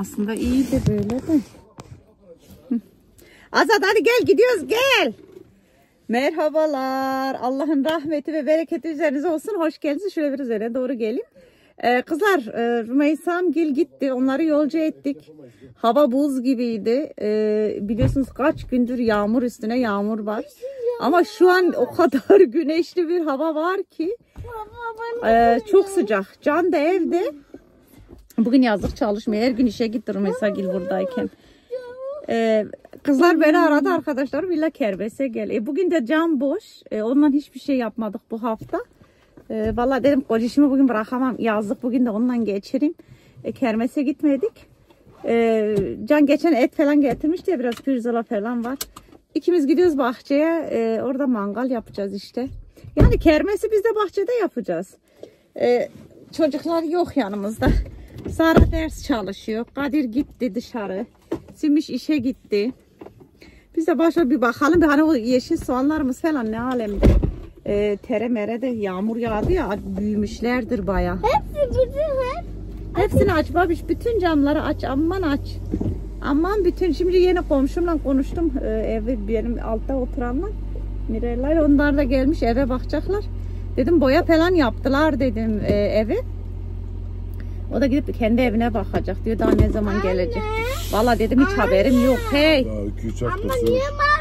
Aslında iyi de böyle de. Azat hadi gel gidiyoruz gel. Merhabalar. Allah'ın rahmeti ve bereketi üzerinize olsun. Hoş geldiniz. Şöyle bir üzerine doğru gelin. Kızlar Rümeysam Gil gitti. Onları yolcu ettik. Hava buz gibiydi. Biliyorsunuz kaç gündür yağmur üstüne yağmur var. Ama şu an o kadar güneşli bir hava var ki. Çok sıcak. Can da evde. Bugün yazlık çalışmıyor. Her gün işe gitti Rümeysa Gil buradayken. Kızlar beni aradı arkadaşlar. Villa Kerbes'e gel. Bugün de Can boş. Ondan hiçbir şey yapmadık bu hafta. Vallahi dedim kocişimi bugün bırakamam. Yazlık bugün de ondan geçireyim. Kermes'e gitmedik. Can geçen et falan getirmişti ya, biraz pirzola falan var. İkimiz gidiyoruz bahçeye. Orada mangal yapacağız işte. Yani kermesi biz de bahçede yapacağız. Çocuklar yok yanımızda. Sara ders çalışıyor. Kadir gitti dışarı. Simiş işe gitti. Biz de başa bir bakalım. Hani o yeşil soğanlarımız falan ne alemde. Tere mere de yağmur yağdı ya, büyümüşlerdir baya. Hepsini aç babiş. Bütün camları aç. Aman aç. Aman bütün. Şimdi yeni komşumla konuştum. Evi benim altta oturanlar. Mirella, onlar da gelmiş eve bakacaklar. Dedim boya falan yaptılar dedim evi. O da gidip kendi evine bakacak diyor. Daha ne zaman gelecek? Vallahi dedim hiç haberim yok. Hey. Ama niye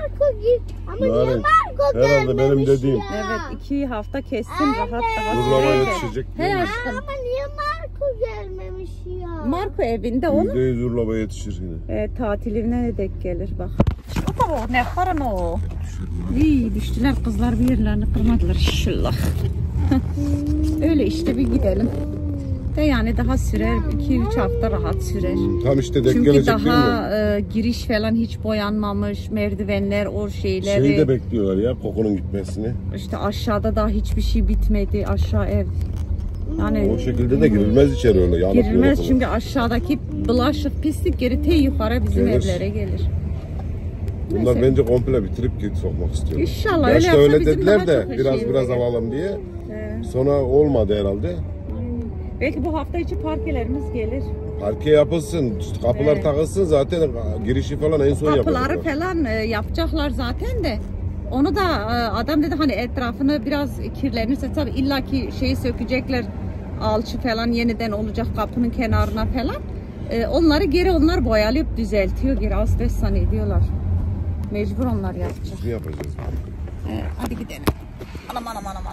Marco herhalde benim dediğim. Evet, 2 hafta kessin rahat. Urlama yetişecek. He aşkım. Ama niye Marco gelmemiş ya? Marco evinde onun. %100 urlama yetişir yine. Tatiline ne denk gelir bak. O da o ne karın o. İyi düştüler kızlar, bir yerlerini kırmadılar inşallah. Öyle işte, bir gidelim. De yani daha sürer, 2-3 hafta rahat sürer. Tam işte denk çünkü gelecek daha giriş falan hiç boyanmamış, merdivenler o şeyleri. Şeyi de bekliyorlar ya, kokunun gitmesini. İşte aşağıda daha hiçbir şey bitmedi, aşağı ev. Yani o şekilde de girilmez içeri öyle. Girilmez çünkü aşağıdaki bulaşık pislik geri yukarı bizim evlere gelir. Bunlar neyse, bence komple bitirip git sokmak istiyor. İnşallah öyle yapsa öyle bizim dediler de biraz gelir. alalım diye. Sonra olmadı herhalde. Belki bu hafta içi parkelerimiz gelir. Parke yapılsın, kapılar takılsın, zaten girişi falan en son yapacaklar. Kapıları falan yapacaklar zaten de. Onu da adam dedi hani etrafını biraz kirlenirse tabii illaki şeyi sökecekler. Alçı falan yeniden olacak kapının kenarına falan. Onları geri onlar boyalayıp düzeltiyor, geri asbest zannediyorlar. Mecbur onlar yapacak. Ne yapacağız? Hadi gidelim. Anam.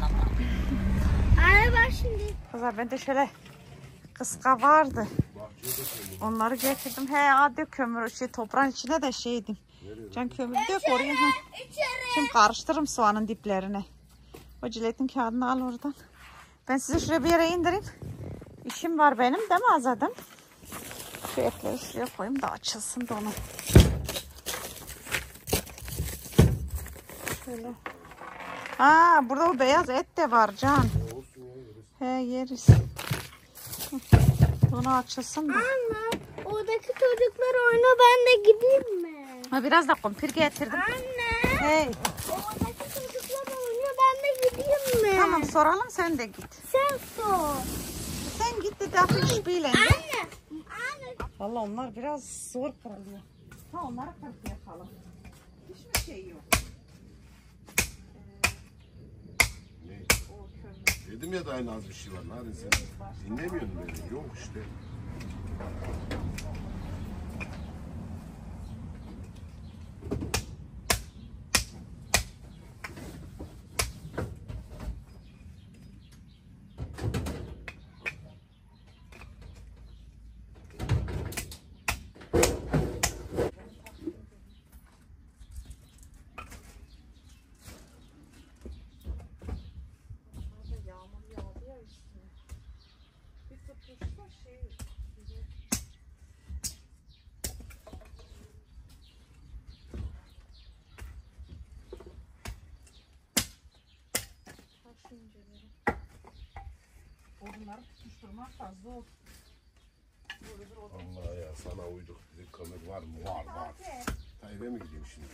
Araba şimdi. Kızlar ben de şöyle kıska vardı. Onları getirdim. Dök kömür toprağın içine de şeydim. Can kömür dök oraya. Şimdi karıştırırım soğanın diplerine. O jiletin kağıdını al oradan. Ben size şuraya bir yere indireyim. İşim var benim değil mi Azad'ım? Şu etleri şuraya koyayım da açılsın da onu. Şöyle. Burada o beyaz et de var Can. Yeriz. Onu açılsın da. Anne, oradaki çocuklar oynuyor, ben de gideyim mi? Biraz da kumpir getirdim. Anne. Oradaki çocuklar oynuyor, ben de gideyim mi? Tamam soralım, sen de git. Sen sor. Sen git de daha iş bilen. Anne. Valla onlar biraz zor kırılıyor. Onları kırıp yapalım. Hiçbir şey yok. Dedim ya da aynı az bir şey var. Narin sen dinlemiyordun beni. Yok işte. Odunları tutuşturmak da zor. Allah ya, sana uyduk. Bizim kömür var mı? Var. Eve mi gideyim şimdi?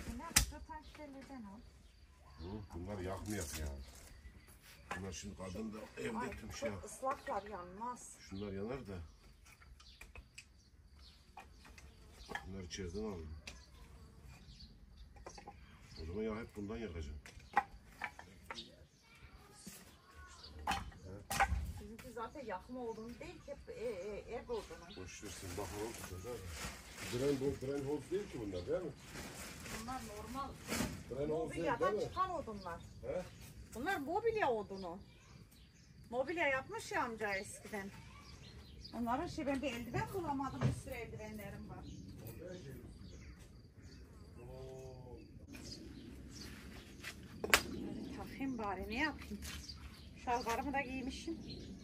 Bunlar yakmayak ya. Bunlar şimdi kadın da evde tüm şey yap. Islaklar yanmaz. Şunlar yanar da. Bunları içeriden alayım. O zaman ya hep bundan yakacağım. Bizimki zaten yakma olduğunu değil ki hep ev olduğunu. Boş versin bakalım tutacağız. Gren Holz değil ki bunlar değil mi? Bunlar normal. Gren Holz değil Mobilyadan mi? çıkan odunlar. He? Bunlar mobilya odunu. Mobilya yapmış ya amca eskiden. Onların ben bir eldiven bulamadım. Bir sürü eldivenlerim var. Böyle takayım bari ne yapayım. Şalvarımı da giymişim.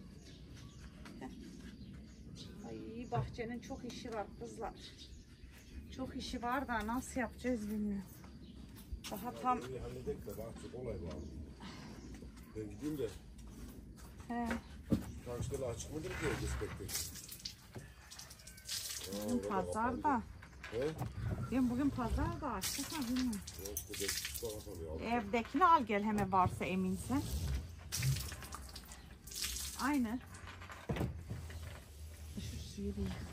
Ay bahçenin çok işi var kızlar. Çok işi var da nasıl yapacağız bilmiyorum. Daha tam... Halledek de bahçe kolay var. Ben gideyim de. He. Karşıda açık mıdır ki despektif? Bugün pazar da. He? Diyorum bugün pazar da açtık mı bilmiyorum. Ya işte despektif bakalım ya. Evdekini al gel hemen varsa eminsen. Aynı. Şu suyu da yıkayayım.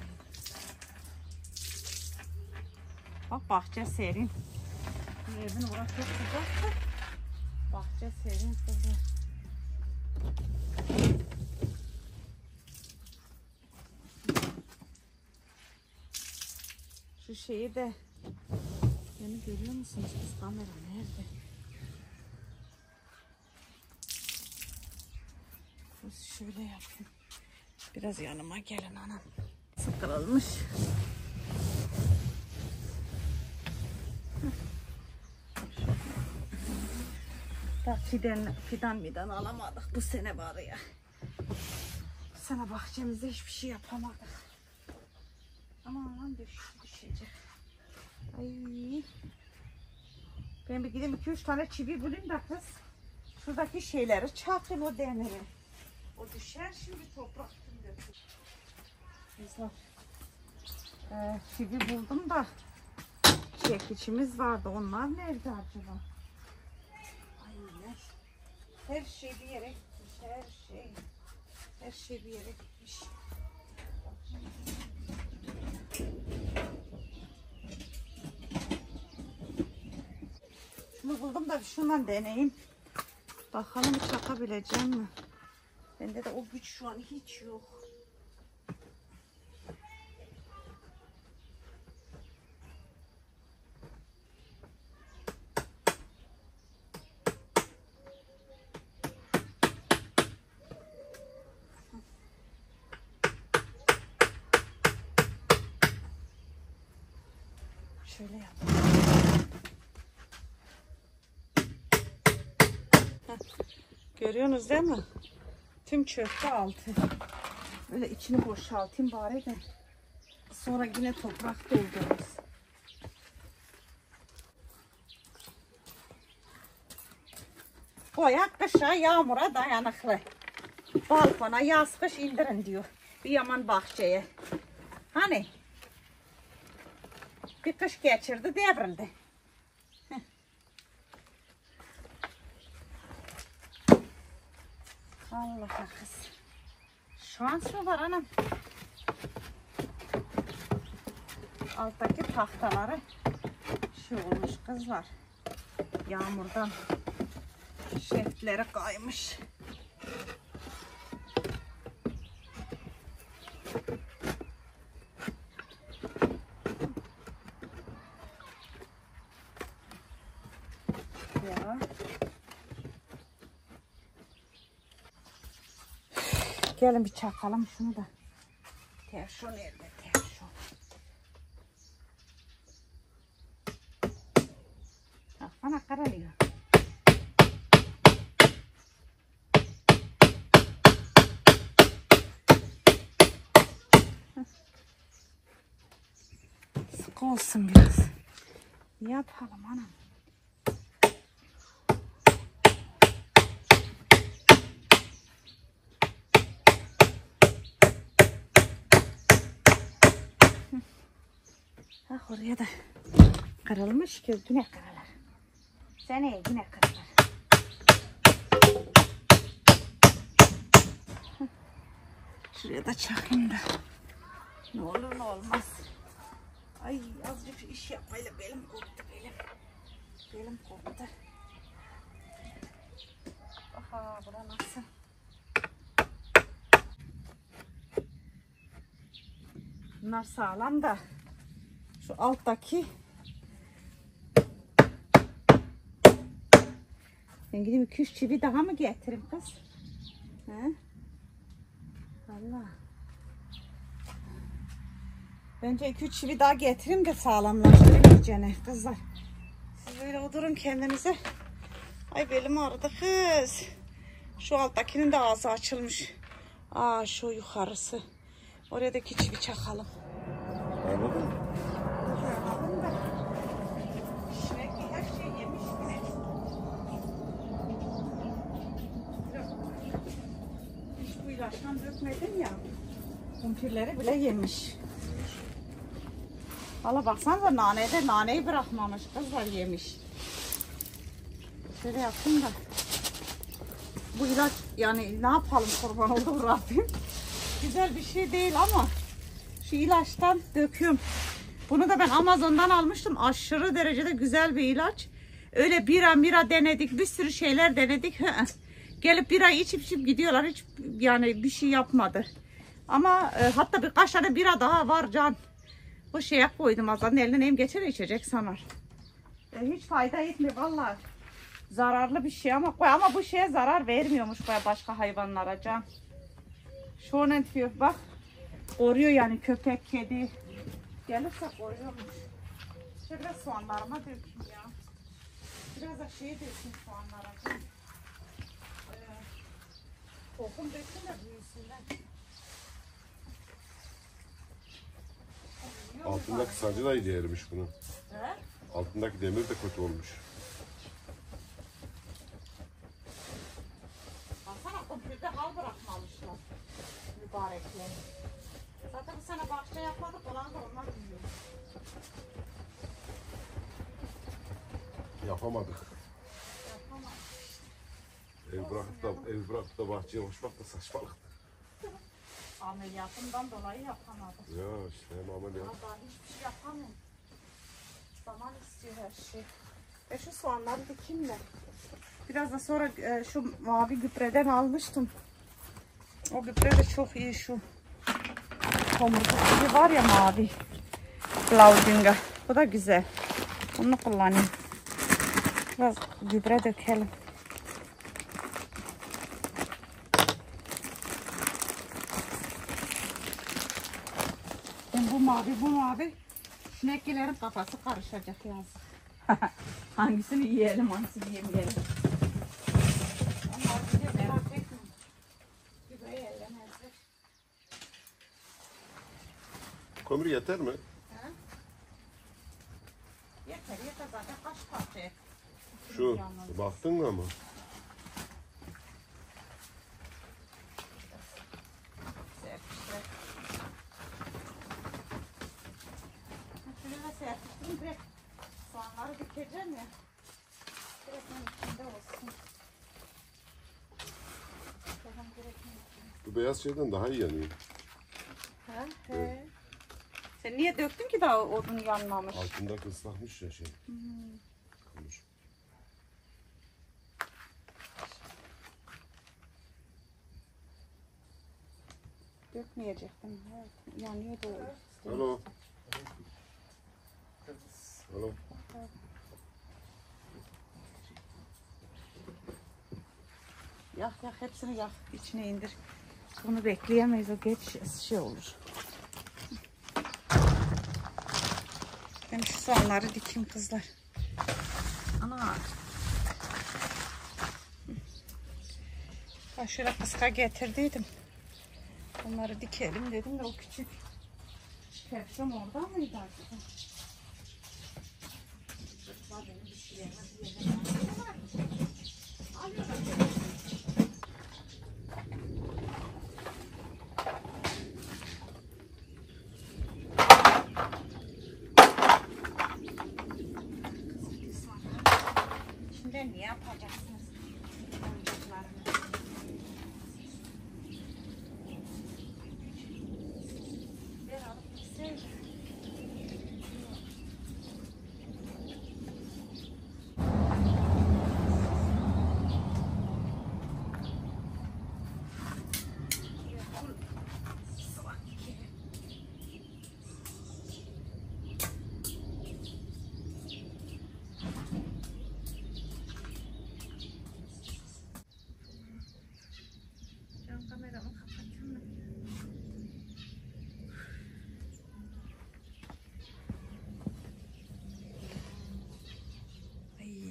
Bak bahçe serin. Bu evin orası çok sıcak. Bahçe serin kızı. Şu şeyi de beni görüyor musunuz? Kız kamera nerede? Şöyle yapayım. Biraz yanıma gelin anam. Sıkılmış. Da fidan alamadık bu sene var ya. Bu sene bahçemizde hiçbir şey yapamadık. Aman düşecek. Ay. Ben bir gideyim 2-3 tane çivi bulayım da kız. Şuradaki şeyleri çakayım o demiri. O düşer şimdi toprak dökülür. Kızlar. Çivi buldum da çekiçimiz vardı. Onlar nerede acaba? Ay ne? Her şey bir yere gitmiş. Her şey bir yere gitmiş. Şunu buldum da şundan deneyeyim. Bakalım çakabileceğim mi? Bende de o güç şu an hiç yok. Şöyle yapalım. Görüyorsunuz değil mi? Tüm çöktü altı. Böyle içini boşaltayım bari de. Sonra yine toprak doldururuz. Boya kışa yağmura dayanıklı. Balkona yaz kış indirin diyor. Bir yaman bahçeye. Hani? Bir kış geçirdi devrildi. Allah kız. Şans mı var anam? Alttaki tahtaları şey olmuş kızlar. Yağmurdan şeftleri kaymış. Ya. Gelin bir çakalım şunu da. Terşon nerede terşon? Bana karalıyor. Sık olsun biraz. Ne yapalım anam? Ah oraya da kırılmış ki yine kırılır. Seneye yine kırılır. Şuraya da çakayım da ne olur ne olmaz. Ay azıcık iş yapmayla belim koptu belim. Belim koptu. Aha bura nasıl? Bunlar sağlam da şu alttaki ben gideyim 2-3 çivi daha mı getireyim kız? He? Valla. Bence 2-3 çivi daha getireyim de sağlamlaştırayım iyicene kızlar. Siz böyle oturun kendinize. Ay belim ağrıdı kız. Şu alttakinin de ağzı açılmış. Aa şu yukarısı. Oraya da 2 çivi çakalım. Anladın mı? Anladım da. Şirekli her şey yemiş mi? Hiç bu ilaçtan dökmedim ya. Kumpirleri bile yemiş. Valla baksanıza naneyi bırakmamış kızlar yemiş. Şöyle yapayım da. Bu ilaç yani ne yapalım kurban oldu Rabbim. Güzel bir şey değil ama şu ilaçtan döküyorum. Bunu da ben Amazon'dan almıştım. Aşırı derecede güzel bir ilaç. Öyle bira denedik. Bir sürü şeyler denedik. Gelip bira içip gidiyorlar. Hiç yani bir şey yapmadı. Ama hatta birkaç tane bira daha var Can. Bu şeye koydum azdan eline neyim geçer içecek sanar. Hiç fayda etmiyor vallahi. Zararlı bir şey ama bu şeye zarar vermiyormuş başka hayvanlara Can. Şöyle diyor bak. Koruyor yani köpek, kedi. Gelirse koruyormuş. İşte biraz soğanlarıma dökeyim ya. Biraz da şey dökeyim soğanlara. Tohum dökün de büyüsünler. Altındaki sacı da iyi erimiş bunu. He? Altındaki demir de kötü olmuş. Baksana kumpirde hal bırakmamışlar. Mübarekler. Zaten bu sene bahçe yapmadık olan da onlar yiyor. Yapamadık. Yapamadık. Ev bırakıp da bahçeye koşmak da saçmalıktı. Ameliyatımdan dolayı yapamadım. Ya işte hem ameliyat. Daha hiçbir şey yapamıyorum. Zaman istiyor her şey. Şu soğanları dikeyim de. Biraz da sonra şu mavi gübreden almıştım. O gübre de çok iyi şu. Tomurcuk gibi var ya mavi. Blaudinga. Bu da güzel. Bunu kullanayım. Biraz gübre dökelim. Bu mavi. Sineklerin kafası karışacak yazık. Hangisini yiyelim, hangisini yemeyelim. Onlar bize merak etmeyin. Gübreyi ellemezler. Kömür yeter mi? Ha? Yeter zaten kaç parça. Şu baktın mı ama? Serpişler. Şöyle serpiştim direkt soğanları dikeceğim ya. Direkt onun içinde olsun. Bu beyaz şeyden daha iyi yanıyor. Ha, he. Sen niye döktün ki daha odun yanmamış? Altındaki ıslakmış ya şey. Kömür. Dökmeyecektim. Evet. Yanıyor da o. Alo. Alo. Yak hepsini yak. İçine indir. Bunu bekleyemeyiz. O geç şey olur. Ben şu soğanları dikeyim kızlar. Ana. Ben şöyle kıska getirdiydim. Onları dikelim dedim de o küçük kepşem orada mıydı acaba? Şimdi ne yapacaksınız? Oyuncaklarını.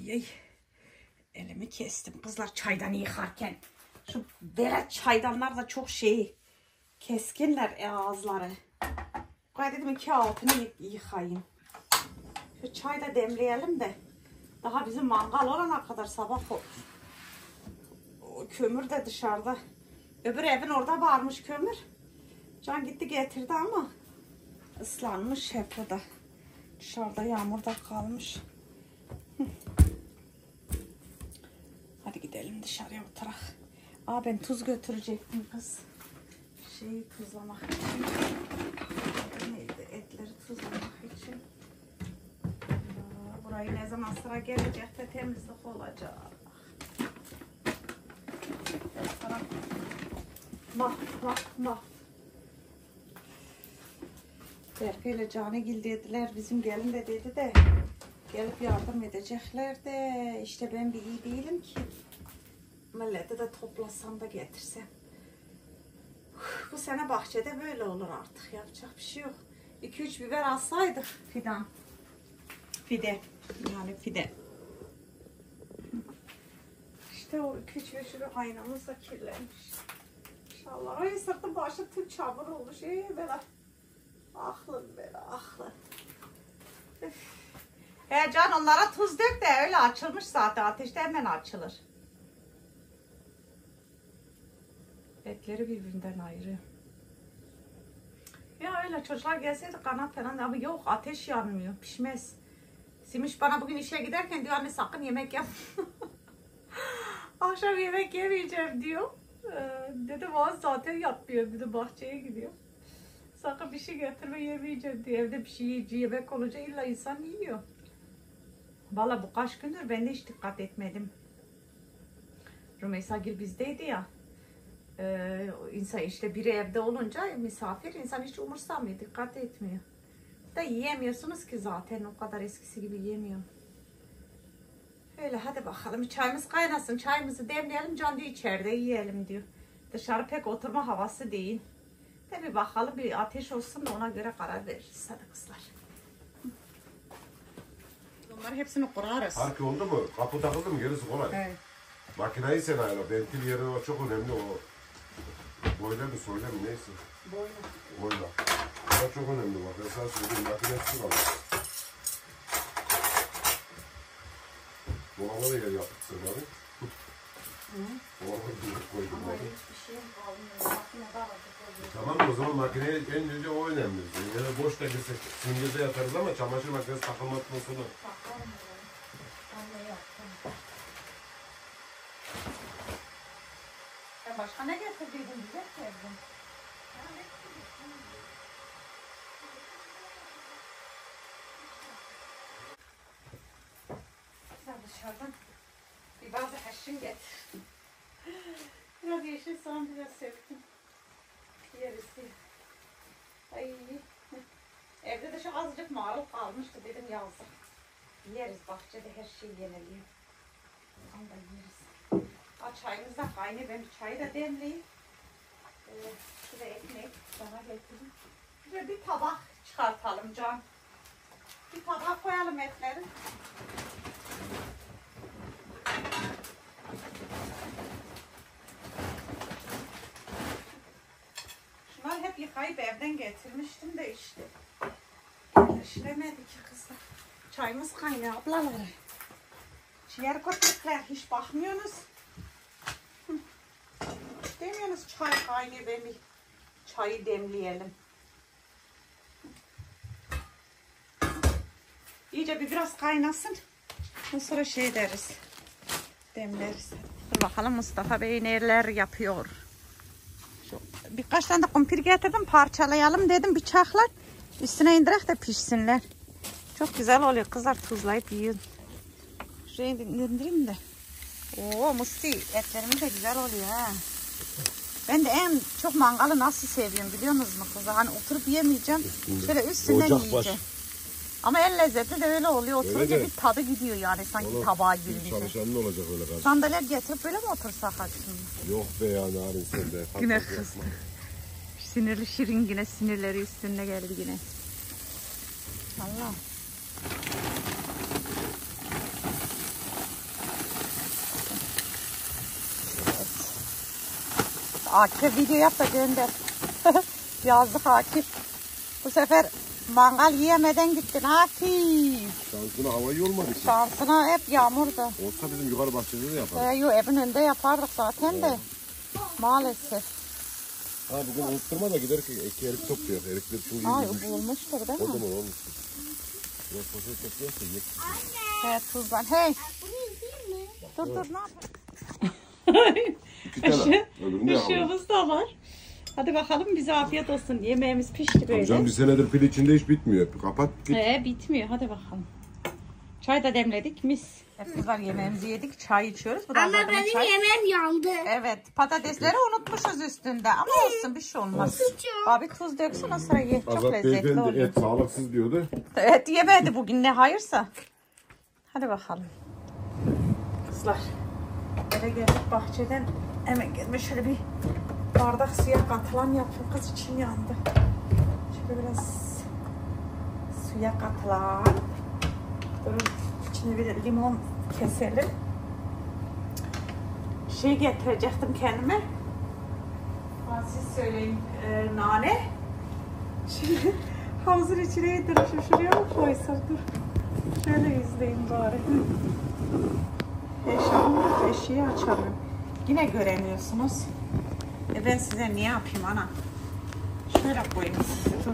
Ay. Elimi kestim kızlar çaydanı yıkarken. Şu böyle çaydanlar da çok keskinler ağızları. Koy dedim 2 altını yıkayayım. Şu çay da demleyelim de. Daha bizim mangal olana kadar sabah olur. O kömür de dışarıda. Öbür evin orada varmış kömür. Can gitti getirdi ama ıslanmış hep o da. Dışarıda yağmurda kalmış. Hadi gidelim dışarıya oturak. Ben tuz götürecektim kız. Tuzlamak için. Neydi? Etleri tuzlamak için. Burayı ne zaman sıra gelecek de temizlik olacak. Mah. Berke ile Canigil dediler. Bizim gelin de dedi de gelip yardım edecekler de işte ben bir iyi değilim ki. Millete de toplasam da getirsem. Bu sene bahçede böyle olur artık. Yapacak bir şey yok. 2-3 biber alsaydık fidan. Fide. İşte o 2-3 biber aynamız da kirlenmiş. İnşallah. Ay sırtım başı tüm çamur oldu. Böyle. Aklım. Can onlara tuz dök de öyle açılmış zaten. Ateşte hemen açılır. Etleri birbirinden ayrı. Ya öyle çocuklar gelseydi kanat falan ama yok ateş yanmıyor pişmez. Simiş bana bugün işe giderken diyor anne sakın yemek yap. Akşam yemek yemeyeceğim diyor. Dedim zaten yatmıyor dedi bahçeye gidiyor. Sakın bir şey getirme yemeyeceğim diye evde bir şey yemek olunca illa insan yiyor. Valla bu kaç gündür ben de hiç dikkat etmedim. Rümeysa Gül bizdeydi ya. İnsan işte biri evde olunca misafir insan hiç umursamıyor, dikkat etmiyor. Da yiyemiyorsunuz ki zaten o kadar eskisi gibi yemiyor. Öyle hadi bakalım çayımız kaynasın, çayımızı demleyelim, Can diyor içeride yiyelim diyor. Dışarı pek oturma havası değil. De bir bakalım bir ateş olsun da ona göre karar veririz hadi kızlar. Bunları hepsini kurarız. Fark oldu mu? Kapı takıldı mı gerisi kolay. Evet. Makineyi sen ayarla. Ventil yeri o çok önemli o. Boyla mı soyla mı neyse. Boyla. O çok önemli bak. Ben sana söyleyeyim. Makinesi var. Dolaba da yer yaptık sen abi. Dolaba da koydum abi. Tamam o zaman makineye en önce o önemli. Yani boş da girsek simgede yatarız ama çamaşır makinesi takılmaktan sonra. Başka ne getirdiydin bize sevdim. Sen dışarıdan bir bazı haşin getir. Biraz yeşil soğan biraz sevdim. Yeriz diye. Ay. Evde de şu azıcık marul kalmıştı dedim yazdık. Yeriz bahçede her şey yeniliyor. Onu da yeriz. Çayımız da kaynıyor. Ben bir çayı da demleyeyim. Şurada ekmek sana getireyim. Şöyle bir tabak çıkartalım Can. Bir tabak koyalım etleri. Şunları hep yıkayıp evden getirmiştim de işte. İşlemedik kızlar. Çayımız kaynıyor ablaları. Ciğer köpekler hiç bakmıyorsunuz. Demiyorsunuz çay kaynıyor, ben bir çayı demleyelim. İyice biraz kaynasın. Ondan sonra deriz. Demleriz. Dur bakalım Mustafa Bey neler yapıyor. Birkaç tane de kumpir getirdim, parçalayalım dedim bıçakla. Üstüne indirek de pişsinler. Çok güzel oluyor kızlar, tuzlayıp yiyin. Şuraya indireyim de. Oo Musti, etlerimiz de güzel oluyor ha. Ben de en çok mangalı nasıl seviyorum biliyor musunuz kızlar? Hani oturup yemeyeceğim. Şöyle üstünden yiyeceğim. Ama en lezzetli de öyle oluyor. Oturunca bir tadı gidiyor yani sanki tabağa girdiğinde. Çalışan ne olacak öyle kardeşim? Sandalye getirip böyle mi otursak aslında? Yok be ya Narin sen de. Yine kız. Sinirli Şirin yine sinirleri üstüne geldi yine. Allah. Akif video yap da gönder. Yazdık Akif. Bu sefer mangal yiyemeden gittin Akif. Şansına hava iyi olmadı ki. Şansına hep yağmurdu. Olsa bizim yukarı bahçede de yaparız. Yok evin önünde yapardık zaten de. Maalesef. Ha bugün unutturma da gider ki erik topluyor. Erikler çok iyi. Ay bulmuştur değil mi? Kocaman olmuştur. Biraz poşet topluyorsa ye. Evet tuzdan. Hey. Bunu yiyeyim mi? Dur ne yapalım? Işığımız da var. Hadi bakalım bize afiyet olsun. Yemeğimiz pişti böyle. Hocam bir senedir pil içinde hiç bitmiyor. Kapat git. Bitmiyor. Hadi bakalım. Çay da demledik mis. Evet kızlar yemeğimizi yedik. Çay içiyoruz. Bu da Ama azadına benim çay. yemeğim yandı. Evet patatesleri unutmuşuz üstünde ama olsun bir şey olmaz. Abi tuz döksün o sıra ye. Çok Azat lezzetli beyefendi oluyor. et sağlıksız diyordu. Evet yemedi bugün ne hayırsa. Hadi bakalım. Kızlar. Eve geldik bahçeden. Hemen gelme şöyle bir bardak suya katılan yapayım. Kız içim yandı. Şöyle biraz suya katılan. Durun içine bir de limon keselim. Şey getirecektim kendime. Siz söyleyin nane. Şimdi havuzun içine getirmişim. Şuraya mı koysam dur. Şöyle izleyin bari. Eşiği açalım. Yine göremiyorsunuz. Ben size ne yapayım ana? Şöyle koyayım size. Dur.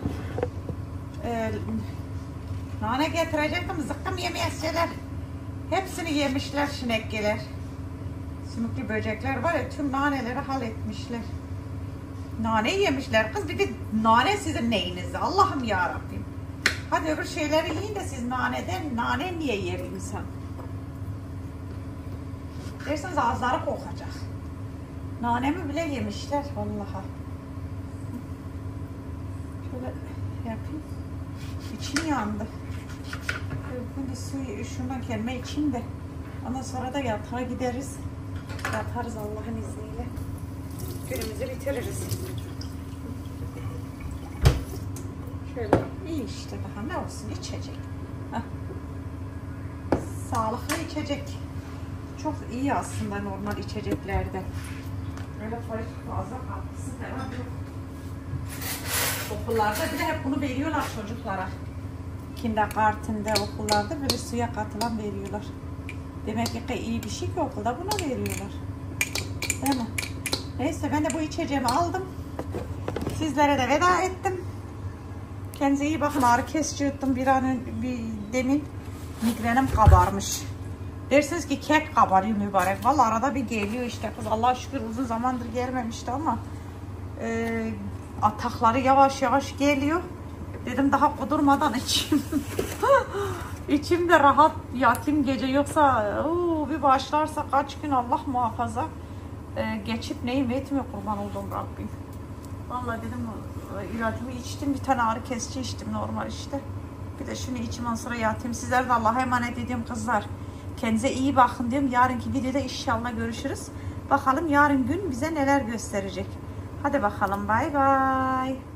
Nane getirecektim. Zıkkım yemeyeseler. Hepsini yemişler şinekgeler. Sümüklü böcekler var ya tüm naneleri halletmişler. Nane yemişler kız. Bir de nane sizin neyinizde? Allah'ım yarabbim. Hadi öbür şeyleri yiyin de siz nane niye yer insan? Dersiniz ağızları kokacak. Nanemi bile yemişler vallahi. Şöyle yapayım. İçim yandı. Bir suyu şundan kendime içeyim de. Ondan sonra da yatağa gideriz. Yatarız Allah'ın izniyle. Günümüzü bitiririz. Şöyle iyi işte daha ne olsun içecek. Heh. Sağlıklı içecek. Çok iyi aslında normal içeceklerde. Öyle fazla katkısı devam yok. Okullarda bir de hep bunu veriyorlar çocuklara. Kindergarten'de okullarda böyle suya katılan veriyorlar. Demek ki iyi bir şey ki okulda buna veriyorlar. Değil mi? Neyse ben de bu içeceğimi aldım. Sizlere de veda ettim. Kendinize iyi bakın. Ağrı kesici yuttum demin. Migrenim kabarmış. Dersiniz ki kek kabarıyor mübarek. Vallahi arada bir geliyor işte kız. Allah'a şükür uzun zamandır gelmemişti ama atakları yavaş yavaş geliyor. Dedim daha kudurmadan içeyim. İçimde rahat yatayım gece yoksa bir başlarsa kaç gün Allah muhafaza geçip neyim etmiyor kurban olduğum Rabbim. Vallahi dedim ilacımı içtim, bir tane ağrı kesici içtim normal işte. Bir de şunu içim ondan sonra yatayım. Sizler de Allah'a emanet ediyorum kızlar. Kendinize iyi bakın diyorum. Yarınki videoda inşallah görüşürüz. Bakalım yarın gün bize neler gösterecek. Hadi bakalım bay bay.